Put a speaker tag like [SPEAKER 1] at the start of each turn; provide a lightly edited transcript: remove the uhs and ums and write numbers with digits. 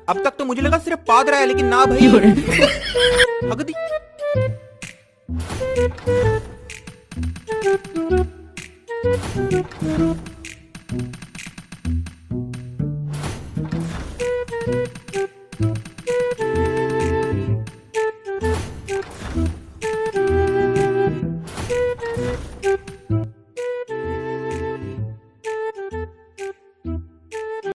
[SPEAKER 1] अब तक तो मुझे लगा सिर्फ पादरा है, लेकिन ना भाई। हग दी।